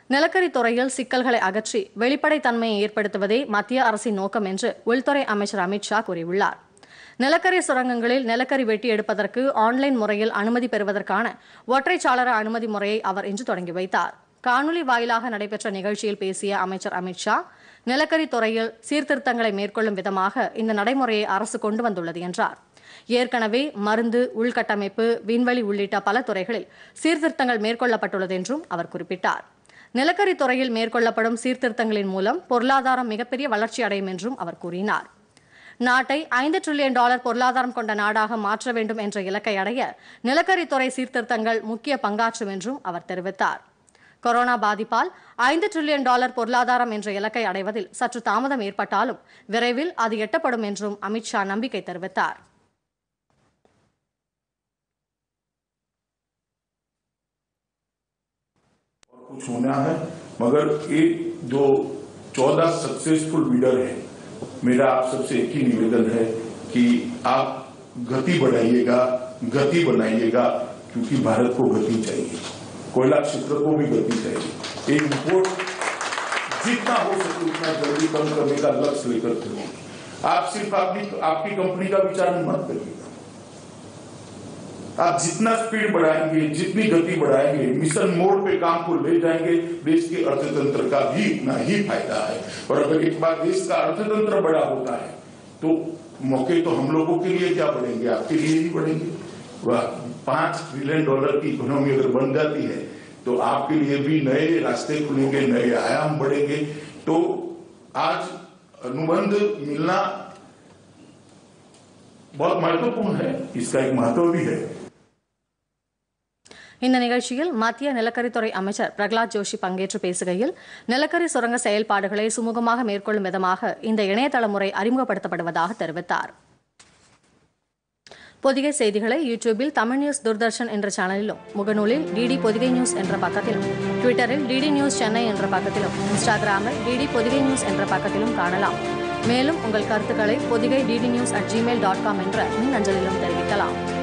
நிலக்கரி துறையில் சிக்கல்களை அகற்றி வெளிப்படைத்தன்மையை ஏற்படுத்துவதே மத்திய அரசின் நோக்கம் என்று உள்துறை அமைச்சர் அமித் ஷா கூறியுள்ளார். நிலக்கரி சுரங்கங்களில் நிலக்கரி வெட்டி எடுப்பதற்கு ஆன்லைன் முறையில் அனுமதி பெறுவதற்கான ஒற்றைச்சாளர அனுமதி முறையை அவர் இன்று தொடங்கி வைத்தார். காணொலி வாயிலாக நடைபெற்ற நிகழ்ச்சியில் பேசிய அமைச்சர் அமித் ஷா, நிலக்கரி துறையில் சீர்திருத்தங்களை மேற்கொள்ளும் விதமாக இந்த நடைமுறையை அரசு கொண்டு வந்துள்ளது என்றார். ஏற்கனவே மருந்து, உள்கட்டமைப்பு, விண்வெளி உள்ளிட்ட பல துறைகளில் சீர்திருத்தங்கள் மேற்கொள்ளப்பட்டுள்ளது என்றும் அவர் குறிப்பிட்டார். நிலக்கரி துறையில் மேற்கொள்ளப்படும் சீர்திருத்தங்களின் மூலம் பொருளாதாரம் மிகப்பெரிய வளர்ச்சி அடையும் என்றும் அவர் கூறினார். நாட்டை $5 டிரில்லியன் பொருளாதாரம் கொண்ட நாடாக மாற்ற வேண்டும் என்ற இலக்கை அடைய நிலக்கரித்துறை சீர்திருத்தங்கள் முக்கிய பங்காற்றும் என்றும் அவர் தெரிவித்தார். கொரோனா பாதிப்பால் $5 டிரில்லியன் பொருளாதாரம் என்ற இலக்கை அடைவதில் சற்று தாமதம் ஏற்பட்டாலும் விரைவில் அது எட்டப்படும் என்றும் அமித் ஷா நம்பிக்கை தெரிவித்தார். कुछ होना है, मगर ये जो 14 सक्सेसफुल लीडर है, मेरा आप सबसे एक ही निवेदन है कि आप गति बढ़ाइएगा, गति बनाइएगा, क्योंकि भारत को गति चाहिए, कोयला क्षेत्र को भी गति चाहिए. एक इम्पोर्ट जितना हो सके उतना जल्दी कम करने का लक्ष्य लेकर चलो. आप सिर्फ आपकी कंपनी का विचार मत करिएगा. आप जितना स्पीड बढ़ाएंगे, जितनी गति बढ़ाएंगे, मिशन मोड पे काम को ले जाएंगे, देश के अर्थतंत्र का भी उतना ही फायदा है. और अगर एक बार देश का अर्थतंत्र बड़ा होता है तो मौके तो हम लोगों के लिए क्या बढ़ेंगे, आपके लिए ही बढ़ेंगे. वह $5 ट्रिलियन की इकोनॉमी अगर बन जाती है तो आपके लिए भी नए रास्ते खुलेंगे, नए आयाम बढ़ेंगे. तो आज अनुबंध मिलना बहुत महत्वपूर्ण है, इसका एक महत्व भी है. இந்த நிகழ்ச்சியில் மத்திய நிலக்கரித்துறை அமைச்சர் பிரகலாத் ஜோஷி பங்கேற்று பேசுகையில், நிலக்கரி சுரங்க செயல்பாடுகளை சுமூகமாக மேற்கொள்ளும் விதமாக இந்த இணையதள முறை அறிமுகப்படுத்தப்படுவதாக தெரிவித்தார். பொதிகை செய்திகளை யூடியூபில் தமிழ் நியூஸ் தூர்தர்ஷன் என்ற சேனலிலும், முகநூலில் டிடி பொதிகை நியூஸ் என்ற பக்கத்திலும், ட்விட்டரில் டிடி நியூஸ் சென்னை என்ற பக்கத்திலும், இன்ஸ்டாகிராமில் டிடி பொதிகை நியூஸ் என்ற பக்கத்திலும் காணலாம். மேலும் உங்கள் கருத்துக்களை பொதிகை DDnews@gmail.com என்ற மின்னஞ்சலிலும் தெரிவிக்கலாம்.